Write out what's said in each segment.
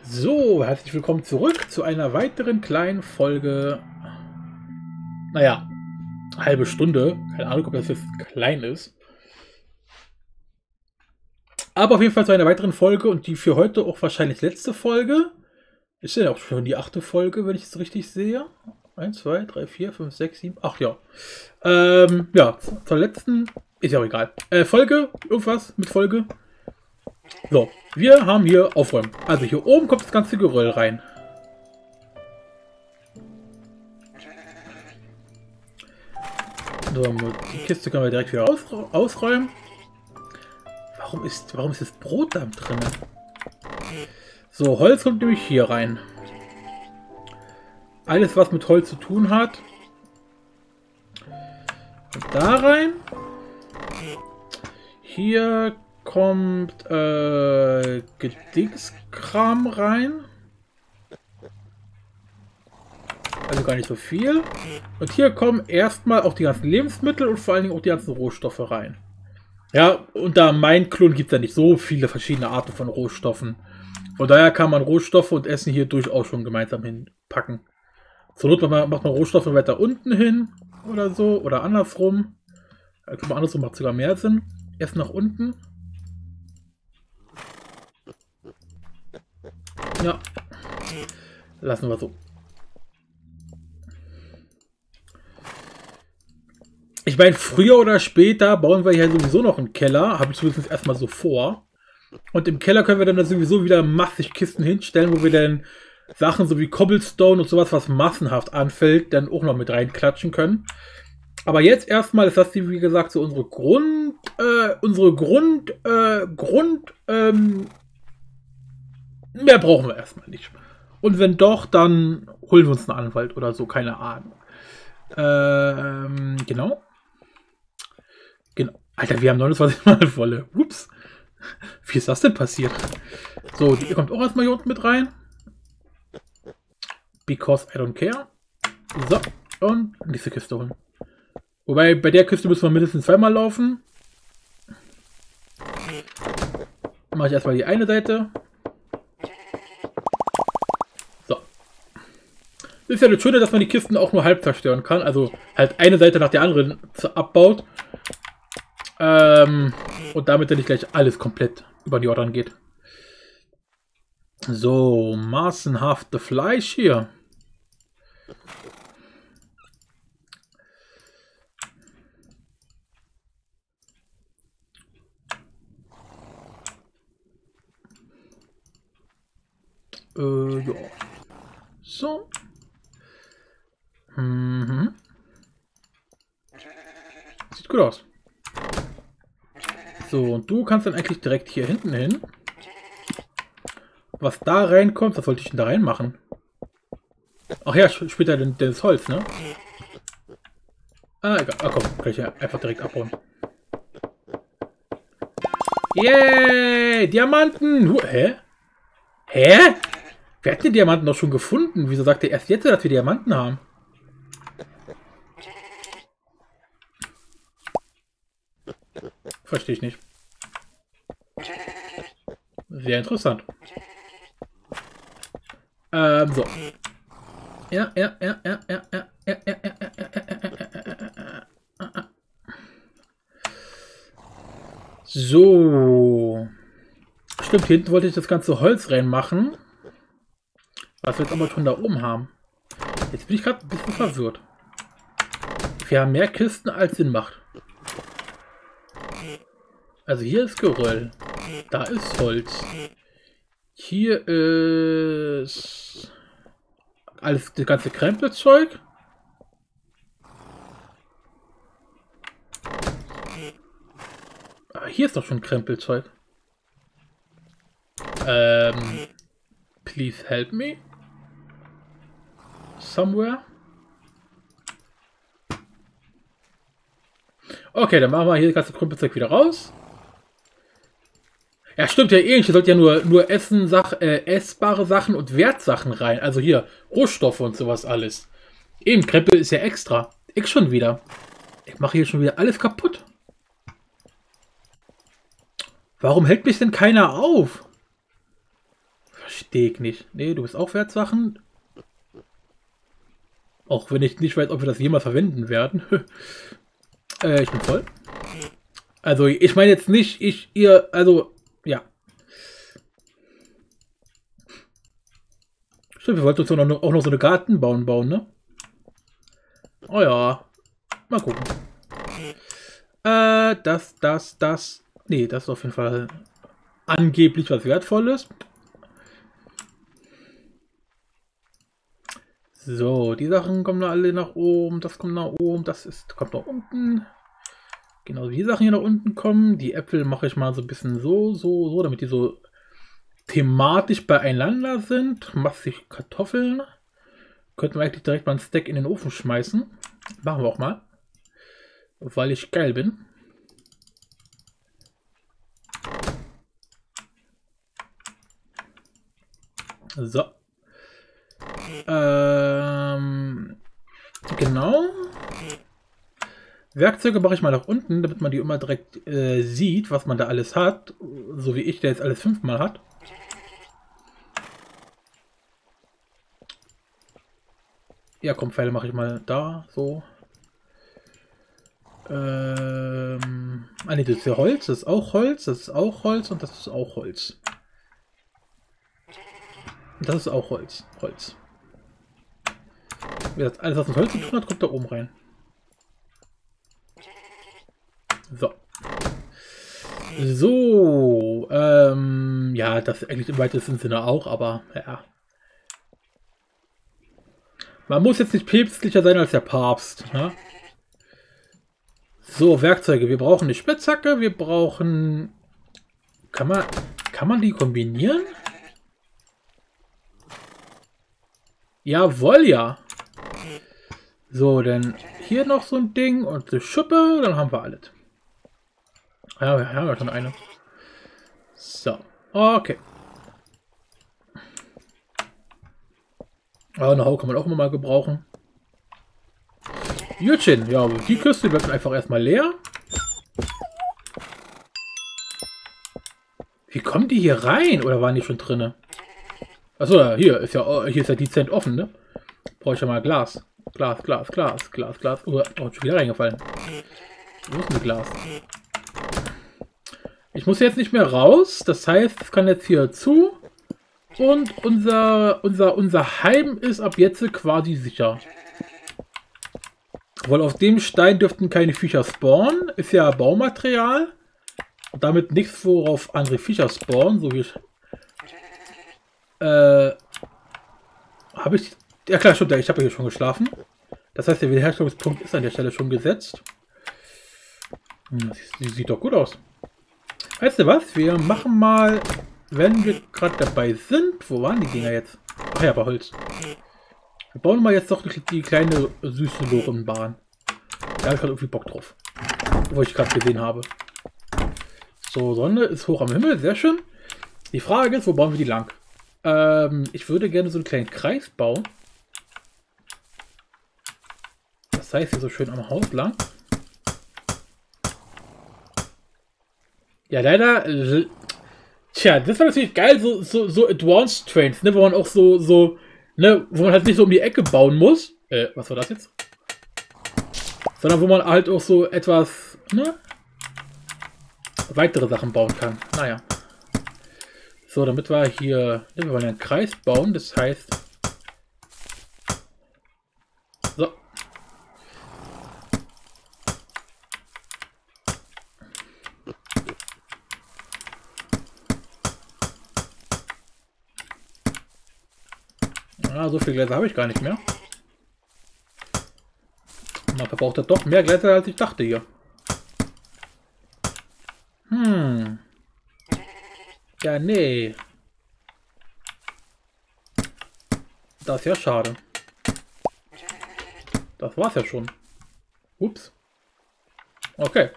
So, herzlich willkommen zurück zu einer weiteren kleinen Folge. Naja, halbe Stunde. Keine Ahnung, ob das jetzt klein ist. Aber auf jeden Fall zu einer weiteren Folge und die für heute auch wahrscheinlich letzte Folge. Ist ja auch schon die 8. Folge, wenn ich es richtig sehe. 1, 2, 3, 4, 5, 6, 7, 8, ja. Ja, zur letzten, ist ja auch egal. Folge, irgendwas mit Folge. So, wir haben hier Aufräumen. Also hier oben kommt das ganze Geröll rein. So, die Kiste können wir direkt wieder ausräumen. Warum ist das Brot da drin? So, Holz kommt nämlich hier rein. Alles, was mit Holz zu tun hat. Und da rein. Hier kommt Gedingskram rein. Also gar nicht so viel. Und hier kommen erstmal auch die ganzen Lebensmittel und vor allen Dingen auch die ganzen Rohstoffe rein. Ja, unter Mineclone gibt es ja nicht so viele verschiedene Arten von Rohstoffen. Von daher kann man Rohstoffe und Essen hier durchaus schon gemeinsam hinpacken. Zur Not macht man Rohstoffe weiter unten hin oder so. Oder andersrum. Andersrum macht sogar mehr Sinn. Erst nach unten. Ja. Lassen wir so. Ich meine, früher oder später bauen wir hier sowieso noch einen Keller. Habe ich zumindest erstmal so vor. Und im Keller können wir dann sowieso wieder massig Kisten hinstellen, wo wir dann Sachen so wie Cobblestone und sowas, was massenhaft anfällt, dann auch noch mit reinklatschen können. Aber jetzt erstmal ist das, wie gesagt, so unsere mehr brauchen wir erstmal nicht. Und wenn doch, dann holen wir uns einen Anwalt oder so, keine Ahnung. Genau. Genau. Alter, wir haben 29 Mal volle. Ups. Wie ist das denn passiert? So, die kommt auch erstmal hier unten mit rein. Because I don't care. So, und nächste Kiste holen. Wobei, bei der Kiste müssen wir mindestens zweimal laufen. Mache ich erstmal die eine Seite. So. Ist ja das Schöne, dass man die Kisten auch nur halb zerstören kann. Also halt eine Seite nach der anderen abbaut. Und damit dann nicht gleich alles komplett über die Jordan geht. So, massenhafte Fleisch hier. Ja. So. Sieht gut aus. So, und du kannst dann eigentlich direkt hier hinten hin. Was da reinkommt, was sollte ich denn da reinmachen? Ach ja, später das Holz, ne? Ah, egal. Ah, komm, kann ich ja einfach direkt abbauen. Yay! Diamanten! Hä? Hä? Wir hatten die Diamanten doch schon gefunden. Wieso sagt er erst jetzt, dass wir Diamanten haben? Verstehe ich nicht. Sehr interessant. So. Ja. So. Stimmt, hier hinten wollte ich das ganze Holz reinmachen. Was wir jetzt aber schon da oben haben. Jetzt bin ich gerade ein bisschen verwirrt. Wir haben mehr Kisten, als Sinn macht. Also hier ist Geröll. Da ist Holz. Hier ist alles, das ganze Krempelzeug. Aber hier ist doch schon Krempelzeug. Please help me. Somewhere. Okay, dann machen wir hier das ganze Krempelzeug wieder raus. Ja, stimmt ja eh nicht. Hier sollte ja nur essbare Sachen und Wertsachen rein. Also hier Rohstoffe und sowas alles. Eben, Krempel ist ja extra. Ich schon wieder. Ich mache hier schon wieder alles kaputt. Warum hält mich denn keiner auf? verstehe ich nicht. Nee, du bist auch Wertsachen. Auch wenn ich nicht weiß, ob wir das jemals verwenden werden. Ich bin voll. Also, ich meine jetzt nicht, ihr, also, ja. Stimmt, wir wollten uns auch noch so eine Gartenbauen bauen, ne? Oh ja. Mal gucken. Das. Nee, das ist auf jeden Fall angeblich was Wertvolles. So, die Sachen kommen da alle nach oben. Das kommt nach oben. Kommt nach unten. Genau, die Sachen hier nach unten kommen. Die Äpfel mache ich mal so ein bisschen so, damit die so thematisch beieinander sind. Massig Kartoffeln. Könnten wir eigentlich direkt mal ein Stack in den Ofen schmeißen. Machen wir auch mal. Weil ich geil bin. So. Genau. Werkzeuge mache ich mal nach unten, damit man die immer direkt sieht, was man da alles hat. So wie ich, der jetzt alles 5-mal hat. Ja, komm, Pfeile mache ich mal da, so. Ah ne, das ist ja Holz, das ist auch Holz, das ist auch Holz und das ist auch Holz. Das ist auch Holz. Holz. Alles, was mit Holz zu tun hat, kommt da oben rein. So. So. Ja, das eigentlich im weitesten Sinne auch, aber ja. Man muss jetzt nicht päpstlicher sein als der Papst. Ne? So, Werkzeuge. Wir brauchen eine Spitzhacke, wir brauchen... Kann man die kombinieren? Jawohl, ja. So, dann hier noch so ein Ding und eine Schippe, dann haben wir alles. Ja, wir haben ja schon eine. So, okay. Aber eine Hau kann man auch immer mal gebrauchen. Jütchen, ja, die Küste wird einfach erstmal leer. Wie kommen die hier rein? Oder waren die schon drinne? Achso, hier ist ja dezent offen, ne? Brauche ich ja mal Glas. Glas. Oh, schon wieder reingefallen. Wo ist denn Glas? Ich muss jetzt nicht mehr raus. Das heißt, es kann jetzt hier zu. Und unser Heim ist ab jetzt quasi sicher. Weil auf dem Stein dürften keine Viecher spawnen. Ist ja Baumaterial. Und damit nichts, worauf andere Viecher spawnen. So wie ich... habe ich... Ja klar, stimmt. Ich habe hier schon geschlafen. Das heißt, der Wiederherstellungspunkt ist an der Stelle schon gesetzt. Das sieht doch gut aus. Weißt du was? Wir machen mal... Wenn wir gerade dabei sind... Wo waren die Dinger jetzt? Ach ja, bei Holz. Wir bauen mal jetzt doch die kleine süße Lorenbahn. Da habe ich gerade irgendwie Bock drauf. Wo ich gerade gesehen habe. So, Sonne ist hoch am Himmel. Sehr schön. Die Frage ist, wo bauen wir die lang? Ich würde gerne so einen kleinen Kreis bauen. Das heißt, hier so schön am Haus lang. Ja, leider... Tja, das war natürlich geil, so Advanced Trains, ne, wo man auch ne, wo man halt nicht so um die Ecke bauen muss. Was war das jetzt? Sondern wo man halt auch so etwas, ne, weitere Sachen bauen kann. Naja. So, damit wir hier, ne, wir wollen ja einen Kreis bauen, das heißt... So. Ah, so viele Gläser habe ich gar nicht mehr. Man verbraucht ja doch mehr Gläser, als ich dachte hier. Ja, nee. Das ist ja schade. Das war's ja schon. Ups. Okay.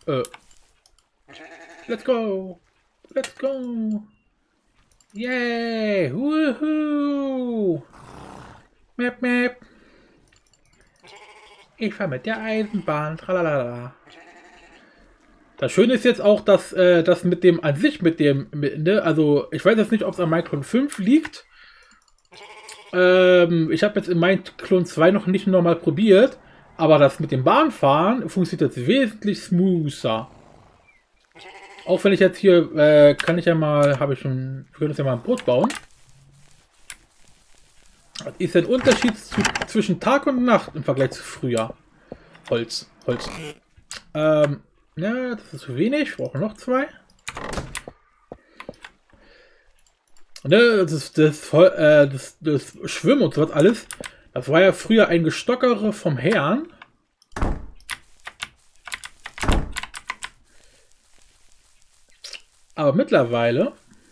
Let's go. Let's go. Yay. Woohoo. Map, map. Ich fahre mit der Eisenbahn. Tralalala. Das Schöne ist jetzt auch, dass das mit dem an sich, ne, also ich weiß jetzt nicht, ob es am Minecraft 5 liegt. Ich habe jetzt in Minecraft 2 noch nicht normal probiert, aber das mit dem Bahnfahren funktioniert jetzt wesentlich smoother. Auch wenn ich jetzt hier, kann ich ja mal, wir können uns ja mal ein Boot bauen. Was ist ein Unterschied zwischen Tag und Nacht im Vergleich zu früher? Holz. Ja, das ist zu wenig. Ich brauche noch 2. Ne, das Schwimmen und sowas alles, das war ja früher ein Gestockere vom Herrn. Aber mittlerweile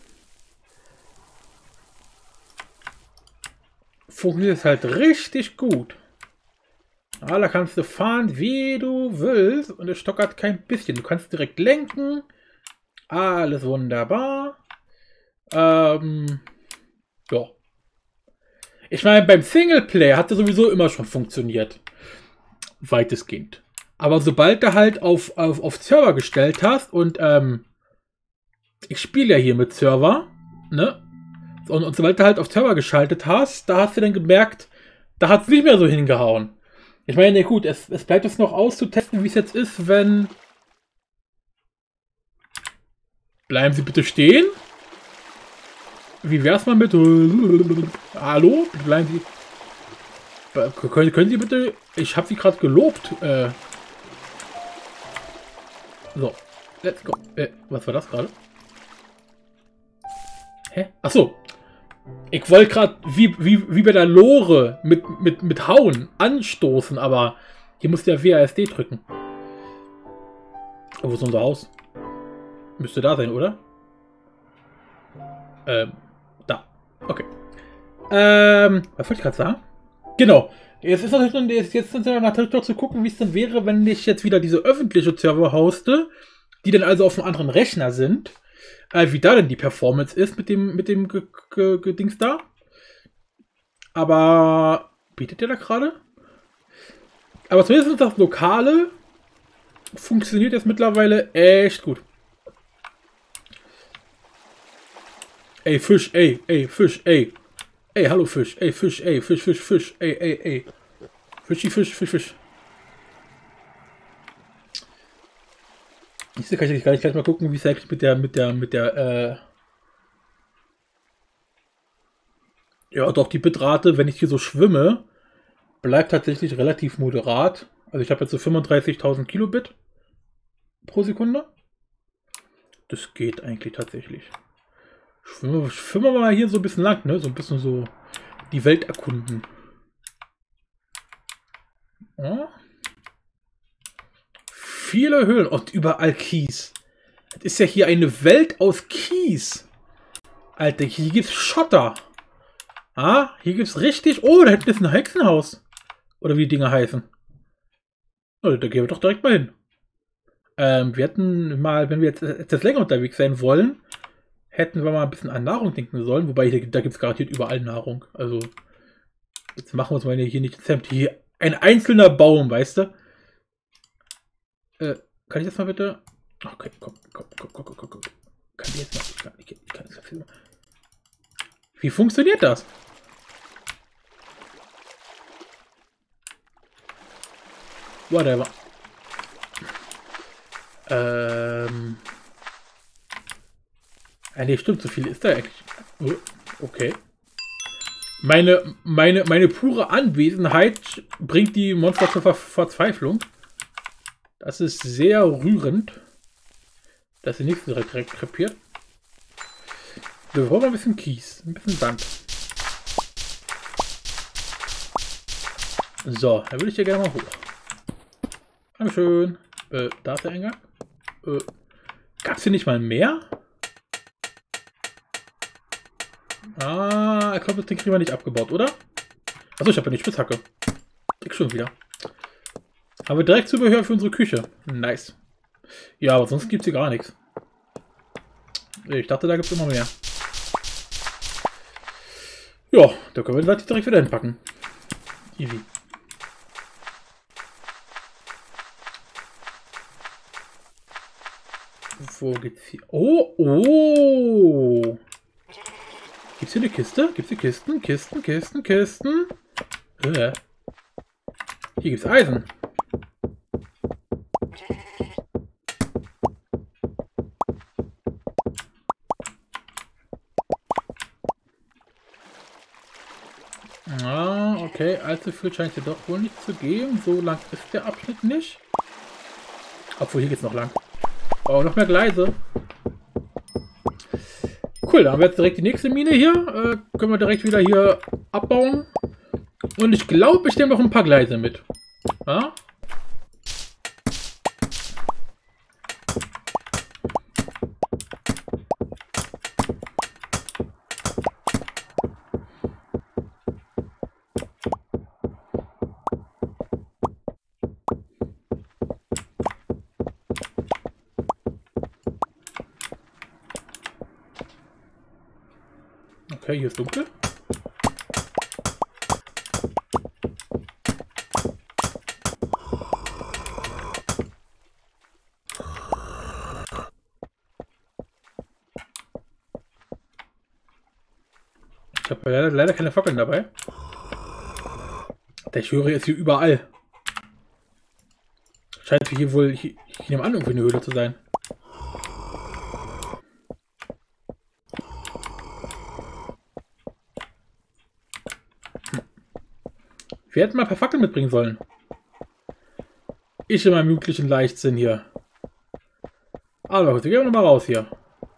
funktioniert es halt richtig gut. Ja, da kannst du fahren, wie du willst. Und es stockert kein bisschen. Du kannst direkt lenken. Alles wunderbar. Ja. Ich meine, beim Singleplayer hat er sowieso immer schon funktioniert. Weitestgehend. Aber sobald du halt auf Server gestellt hast und ich spiele ja hier mit Server, ne? Und sobald du halt auf Server geschaltet hast, da hast du dann gemerkt, da hat es nicht mehr so hingehauen. Ich meine, gut, es bleibt jetzt noch auszutesten, wie es jetzt ist, wenn... Bleiben Sie bitte stehen. Wie wär's mal mit... Hallo? Bleiben Sie... Können Sie bitte... Ich habe Sie gerade gelobt. So. Let's go. Was war das gerade? Hä? Achso. Ich wollte gerade wie bei der Lore mit Hauen anstoßen, aber hier muss der WASD drücken. Wo ist unser Haus? Müsste da sein, oder? Da. Okay. Was wollte ich gerade sagen? Genau. Jetzt ist natürlich noch zu gucken, wie es dann wäre, wenn ich jetzt wieder diese öffentliche Server hoste, die dann also auf einem anderen Rechner sind. Wie da denn die Performance ist mit dem Dings da. Aber bietet der da gerade? Aber zumindest das Lokale funktioniert jetzt mittlerweile echt gut. Ey, Fisch, ey, Fisch, ey. Ey, hallo Fisch, ey, Fisch, ey, Fisch, ey. Fischi, Fisch. Ich kann ich gleich mal gucken, wie es eigentlich ja, doch, die Bitrate, wenn ich hier so schwimme, bleibt tatsächlich relativ moderat. Also ich habe jetzt so 35.000 Kilobit pro Sekunde. Das geht eigentlich tatsächlich. Schwimmen wir mal hier so ein bisschen lang, ne? So ein bisschen so die Welt erkunden. Ja. Viele Höhlen und überall Kies. Das ist ja hier eine Welt aus Kies. Alter, hier gibt's Schotter. Ah, hier gibt's richtig... Oh, da hinten ist ein Hexenhaus. Oder wie die Dinger heißen. Oh, da gehen wir doch direkt mal hin. Wir hätten mal, wenn wir jetzt etwas länger unterwegs sein wollen, hätten wir mal ein bisschen an Nahrung denken sollen. Wobei, da gibt es garantiert überall Nahrung. Also, jetzt machen wir uns mal hier nicht ins Hemd. Hier ein einzelner Baum, weißt du? Kann ich das mal bitte? Okay, komm. Kann ich jetzt mal? Ich kann das mal. Wie funktioniert das? Whatever. Nee, stimmt, so viel ist da eigentlich. Okay. Meine pure Anwesenheit bringt die Monster zur Verzweiflung. Das ist sehr rührend, dass sie nicht direkt krepiert. Wir brauchen ein bisschen Kies, ein bisschen Sand. So, dann würde ich hier gerne mal hoch. Dankeschön. Da ist der Eingang. Gab es hier nicht mal mehr? Ah, ich glaube, das Ding kriegen wir nicht abgebaut, oder? Achso, ich habe ja eine Spitzhacke. Ich schon wieder. Haben wir direkt Zubehör für unsere Küche. Nice. Ja, aber sonst gibt es hier gar nichts. Ich dachte, da gibt es immer mehr. Ja, da können wir das direkt wieder hinpacken. Easy. Wo geht's hier? Oh, oh. Gibt's hier eine Kiste? Gibt's hier Kisten? Kisten? Hier gibt's Eisen. Ah, okay. Allzu viel scheint hier doch wohl nicht zu geben. So lang ist der Abschnitt nicht. Obwohl, hier geht's noch lang. Oh, noch mehr Gleise. Cool, dann haben wir jetzt direkt die nächste Mine hier. Können wir direkt wieder hier abbauen. Und ich glaube, ich nehme noch ein paar Gleise mit. Ja? Okay, hier ist dunkel. Ich habe leider keine Fackeln dabei. Ich höre jetzt hier überall. Scheint hier wohl, ich nehme an, irgendwie eine Höhle zu sein. Wir hätten mal ein paar Fackeln mitbringen sollen. Ich in meinem jugendlichen Leichtsinn hier. Aber gut, wir gehen nochmal raus hier.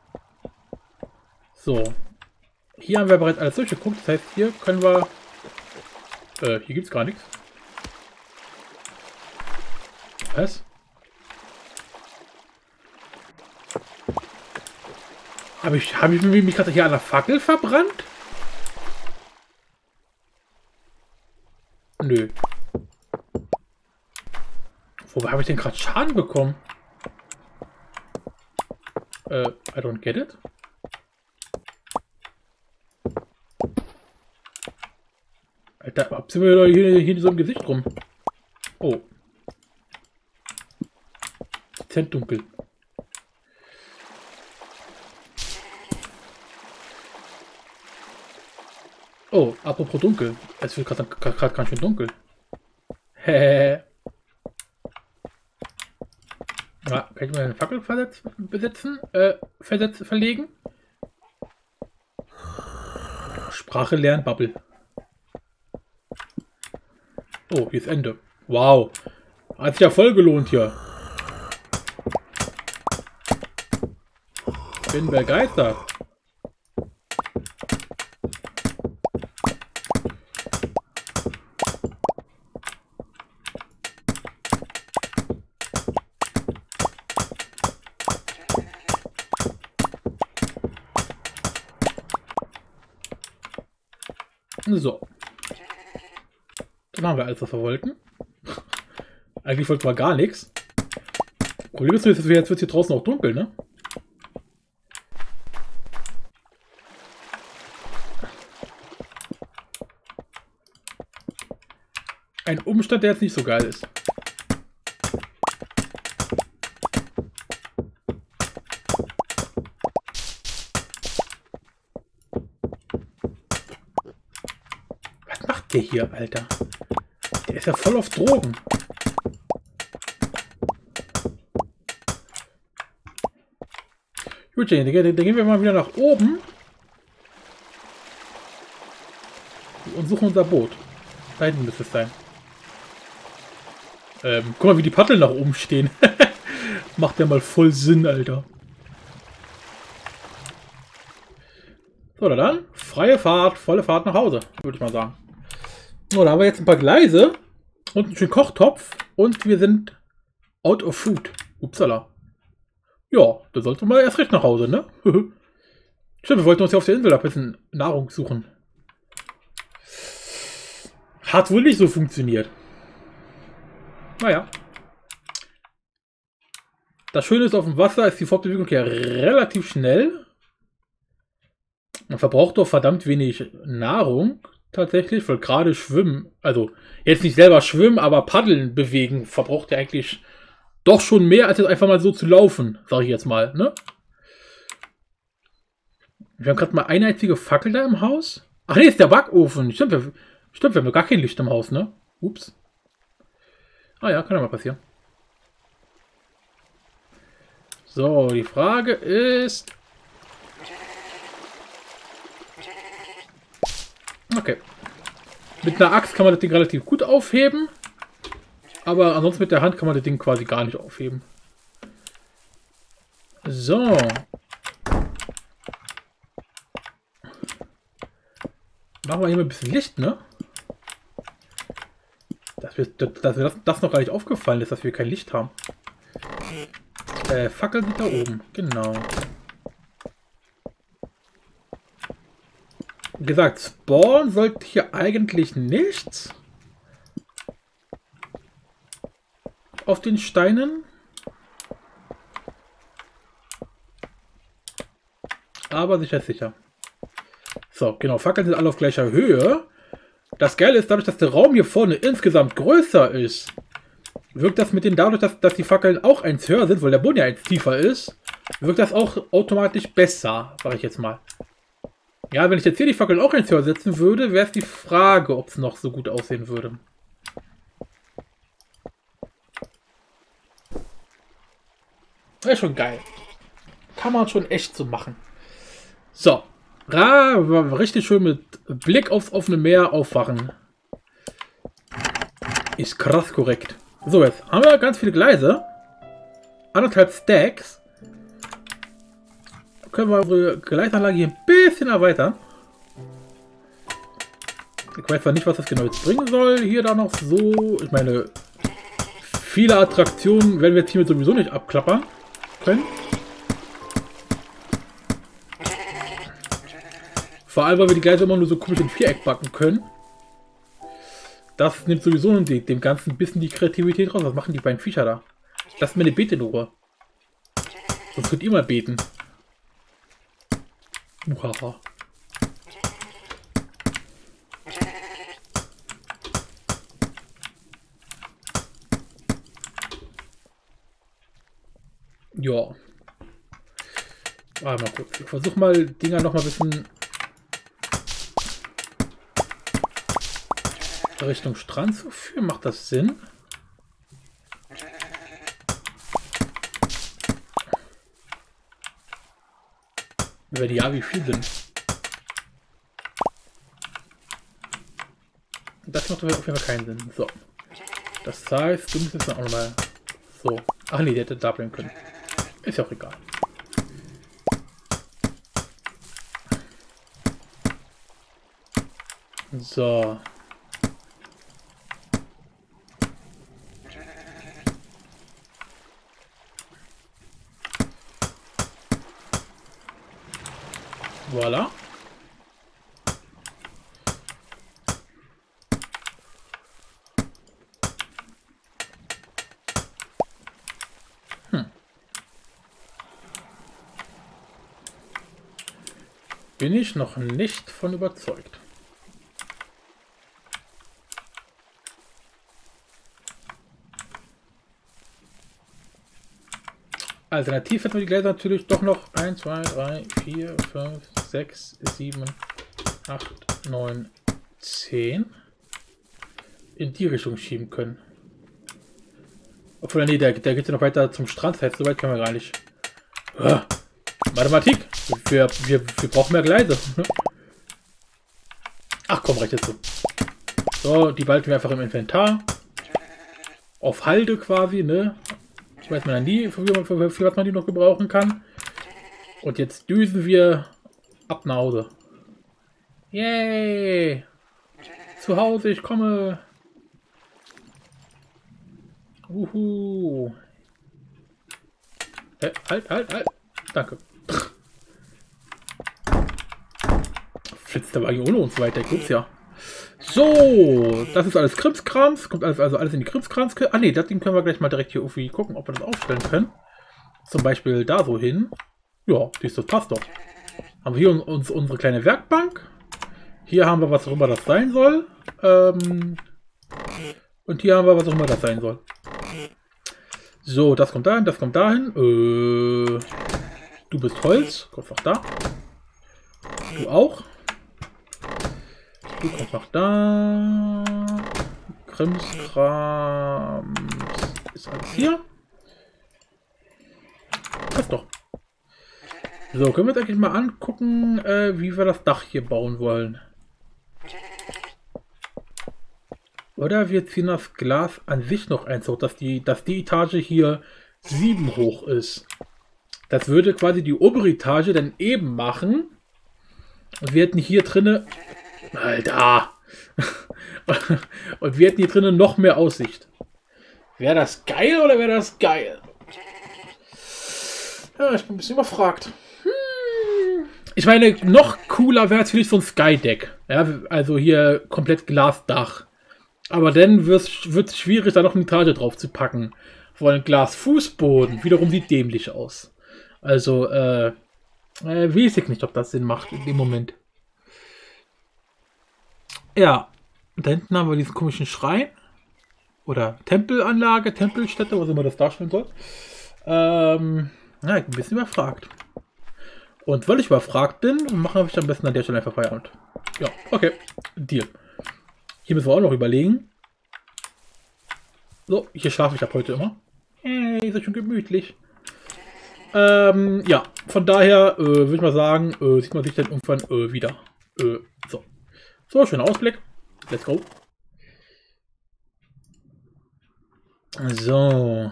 So. Hier haben wir bereits alles durchgeguckt. Das heißt, hier können wir... hier gibt es gar nichts. Was? Habe ich mich gerade hier an der Fackel verbrannt? Nö. Wobei habe ich denn gerade Schaden bekommen? I don't get it. Alter, was sind wir hier so im Gesicht rum? Oh. Dezent dunkel. Oh, apropos dunkel. Es wird gerade ganz schön dunkel. Ja, kann ich mal eine Fackel verlegen? Sprache lernen, Bubble. Oh, hier ist Ende. Wow. Hat sich ja voll gelohnt hier. Bin begeistert. So. Dann haben wir alles, was wir wollten. Eigentlich wollten wir gar nichts. Problem ist, jetzt wird es hier draußen auch dunkel, ne? Ein Umstand, der jetzt nicht so geil ist. Was macht der hier, Alter? Der ist ja voll auf Drogen. Gut, dann gehen wir mal wieder nach oben und suchen unser Boot. Da hinten müsste es sein. Guck mal, wie die Paddeln nach oben stehen. Macht ja mal voll Sinn, Alter. So, dann freie Fahrt, volle Fahrt nach Hause, würde ich mal sagen. So, da haben wir jetzt ein paar Gleise und einen schönen Kochtopf und wir sind out of food. Upsala. Ja, da sollten wir mal erst recht nach Hause, ne? Stimmt, wir wollten uns ja auf der Insel ein bisschen Nahrung suchen. Hat wohl nicht so funktioniert. Naja. Das Schöne ist, auf dem Wasser ist die Fortbewegung ja relativ schnell. Man verbraucht doch verdammt wenig Nahrung tatsächlich, weil gerade Schwimmen, also jetzt nicht selber schwimmen, aber Paddeln bewegen, verbraucht ja eigentlich Doch schon mehr, als jetzt einfach mal so zu laufen, sage ich jetzt mal, ne? Wir haben gerade mal eine einzige Fackel da im Haus. Ach nee, ist der Backofen. Stimmt, wir haben gar kein Licht im Haus, ne? Ups. Ah ja, kann ja mal passieren. So, die Frage ist... Okay. Mit einer Axt kann man das Ding relativ gut aufheben. Aber ansonsten mit der Hand kann man das Ding quasi gar nicht aufheben. So. Machen wir hier mal ein bisschen Licht, ne? Dass mir das noch gar nicht aufgefallen ist, dass wir kein Licht haben. Fackel sind da oben. Genau. Wie gesagt, Spawn sollte hier eigentlich nichts. Auf den Steinen. Aber sicher ist sicher. So, genau. Fackeln sind alle auf gleicher Höhe. Das Geile ist, dadurch, dass der Raum hier vorne insgesamt größer ist, wirkt das mit denen dadurch, dass die Fackeln auch eins höher sind, weil der Boden ja eins tiefer ist, wirkt das auch automatisch besser, sage ich jetzt mal. Ja, wenn ich jetzt hier die Fackeln auch eins höher setzen würde, wäre es die Frage, ob es noch so gut aussehen würde. Das ist schon geil. Kann man schon echt so machen. So. Richtig schön mit Blick aufs offene Meer aufwachen. Ist krass korrekt. So, jetzt haben wir ganz viele Gleise. 1,5 Stacks. Können wir unsere Gleisanlage hier ein bisschen erweitern. Ich weiß zwar nicht, was das genau jetzt bringen soll. Hier da noch so. Ich meine, viele Attraktionen werden wir jetzt hiermit sowieso nicht abklappern können. Vor allem, weil wir die Gleise immer nur so komisch in Viereck backen können. Das nimmt sowieso dem Ganzen ein bisschen die Kreativität raus. Was machen die beiden Viecher da? Lasst mir eine Beete in Ruhe. Sonst könnt ihr mal beten. Uhaha. Ja. Mal kurz. Ich versuche mal Dinger noch mal ein bisschen Richtung Strand zu führen. Macht das Sinn? Wenn ja, wie viel sind? Das macht auf jeden Fall keinen Sinn. So. Das heißt, du musst jetzt auch nochmal so. Ach nee, der hätte da bleiben können. Ist ja auch egal. So. Voilà. Bin ich noch nicht von überzeugt. Alternativ hätten wir die Gläser natürlich doch noch 1, 2, 3, 4, 5, 6, 7, 8, 9, 10 in die Richtung schieben können. Obwohl, nee, der geht ja noch weiter zum Strand. Das heißt, so weit können wir gar nicht. Mathematik. Wir brauchen mehr Gleise. Ach komm, reicht jetzt so. So, die behalten wir einfach im Inventar. Auf Halde quasi, ne? Ich weiß man ja nie, für was man die noch gebrauchen kann. Und jetzt düsen wir ab nach Hause. Yay! Zu Hause, ich komme! Uhu! Halt! Danke. Flitzt aber ohne uns weiter, ich glaub's ja. So, das ist alles Krimskrams. Kommt alles in die Krimskrams. Ah ne, das Ding können wir gleich mal direkt hier irgendwie gucken, ob wir das aufstellen können. Zum Beispiel da so hin. Ja, siehst du, das passt doch. Haben wir hier unsere kleine Werkbank. Hier haben wir, was auch immer das sein soll. Und hier haben wir, was auch immer das sein soll. So, das kommt dahin, das kommt dahin. Du bist Holz, kommst noch da. Du auch. Du kommst noch da. Krimskrams ist alles hier. Passt doch. So, können wir uns eigentlich mal angucken, wie wir das Dach hier bauen wollen. Oder wir ziehen das Glas an sich noch eins hoch, dass die Etage hier 7 hoch ist. Das würde quasi die obere Etage dann eben machen. Und wir hätten hier drinnen... Alter! Und wir hätten hier drinnen noch mehr Aussicht. Wäre das geil oder wäre das geil? Ja, ich bin ein bisschen überfragt. Ich meine, noch cooler wäre natürlich so ein Skydeck. Ja, also hier komplett Glasdach. Aber dann wird es schwierig, da noch eine Etage drauf zu packen. Vor allem Glasfußboden wiederum sieht dämlich aus. Also, weiß ich nicht, ob das Sinn macht in dem Moment. Ja, da hinten haben wir diesen komischen Schrein. Oder Tempelanlage, Tempelstätte, was immer das darstellen soll. Ja, ich bin ein bisschen überfragt. Und weil ich überfragt bin, machen wir am besten an der Stelle einfach Feierabend. Ja, okay. Deal. Hier müssen wir auch noch überlegen. So, hier schlafe ich ab heute immer. Hey, ist ja schon gemütlich. Ja, von daher würde ich mal sagen, sieht man sich dann irgendwann wieder. So. So, schöner Ausblick. Let's go. So.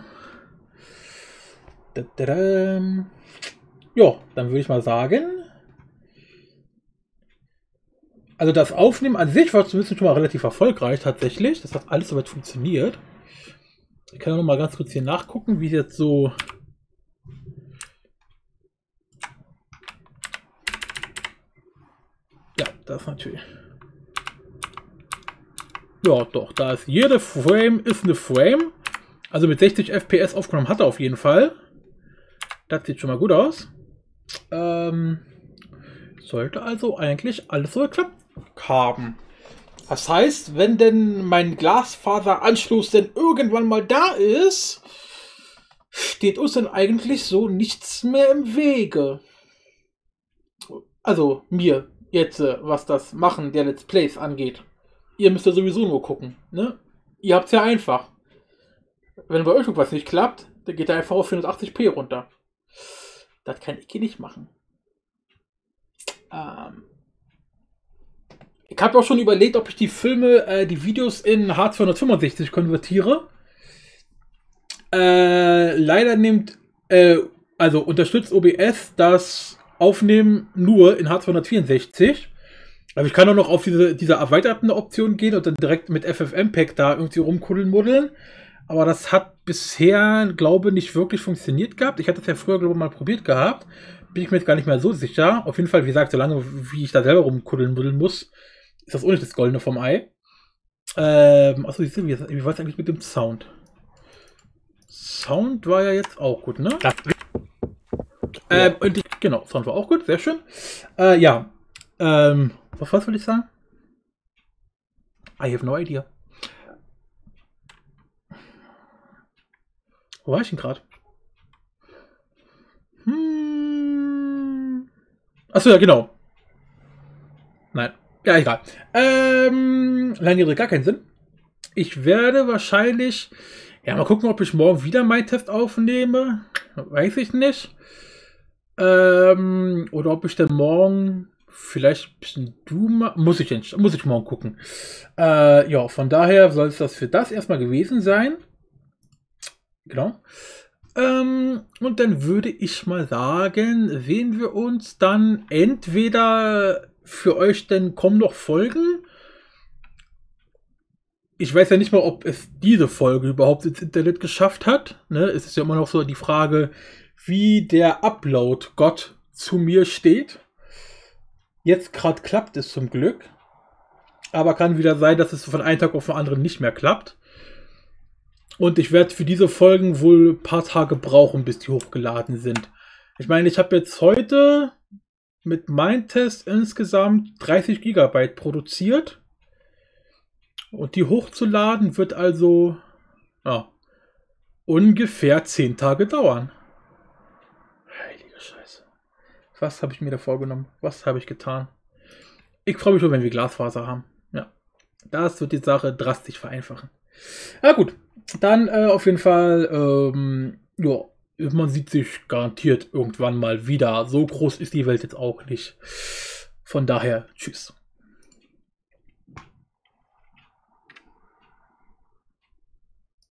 Ja, dann würde ich mal sagen. Also das Aufnehmen an sich war zumindest schon mal relativ erfolgreich tatsächlich. Das hat alles soweit funktioniert. Ich kann noch mal ganz kurz hier nachgucken, wie jetzt so... Ja, das natürlich. Ja, doch, da ist jede Frame ist eine Frame. Also mit 60 FPS aufgenommen hat er auf jeden Fall. Das sieht schon mal gut aus. Sollte also eigentlich alles so geklappt haben. Das heißt, wenn denn mein Glasfaseranschluss denn irgendwann mal da ist, steht uns dann eigentlich so nichts mehr im Wege. Also mir jetzt, was das Machen der Let's Plays angeht. Ihr müsst ja sowieso nur gucken, ne? Ihr habt es ja einfach. Wenn bei euch irgendwas nicht klappt, dann geht er einfach auf 480p runter. Das kann ich hier nicht machen. Ich habe auch schon überlegt, ob ich die Filme, die Videos in H265 konvertiere. Leider nimmt, also unterstützt OBS das Aufnehmen nur in H264. Aber ich kann auch noch auf diese erweiterten Option gehen und dann direkt mit FFmpeg da irgendwie rumkuddeln. Aber das hat bisher, glaube ich, nicht wirklich funktioniert gehabt. Ich hatte es ja früher, glaube ich, mal probiert gehabt. Bin ich mir jetzt gar nicht mehr so sicher. Auf jeden Fall, wie gesagt, solange wie ich da selber rumkuddeln muss, ist das auch nicht das Goldene vom Ei. Achso, wie war es eigentlich mit dem Sound? Sound war ja jetzt auch gut, ne? Genau, Sound war auch gut, sehr schön. Ja. Was will ich sagen? I have no idea. Wo war ich denn gerade? Achso, ja, genau. Nein. Ja, egal. Lange Rede, gar keinen Sinn. Ich werde wahrscheinlich... Ja, mal gucken, ob ich morgen wieder meinen Test aufnehme. Weiß ich nicht. Oder ob ich dann morgen... Vielleicht ein bisschen muss ich morgen gucken. Ja, von daher soll es das für das erstmal gewesen sein. Genau. Und dann würde ich mal sagen, sehen wir uns dann entweder für euch, denn kommen noch Folgen. Ich weiß ja nicht mal, ob es diese Folge überhaupt ins Internet geschafft hat. Ne? Es ist ja immer noch so die Frage, wie der Upload-Gott zu mir steht. Jetzt gerade klappt es zum Glück. Aber kann wieder sein, dass es von einem Tag auf den anderen nicht mehr klappt. Und ich werde für diese Folgen wohl ein paar Tage brauchen, bis die hochgeladen sind. Ich meine, ich habe jetzt heute mit meinem Test insgesamt 30 GB produziert. Und die hochzuladen wird also ja, ungefähr 10 Tage dauern. Heilige Scheiße. Was habe ich mir da vorgenommen? Was habe ich getan? Ich freue mich schon, wenn wir Glasfaser haben. Ja, das wird die Sache drastisch vereinfachen. Na gut, dann auf jeden Fall, ja, man sieht sich garantiert irgendwann mal wieder. So groß ist die Welt jetzt auch nicht. Von daher, tschüss.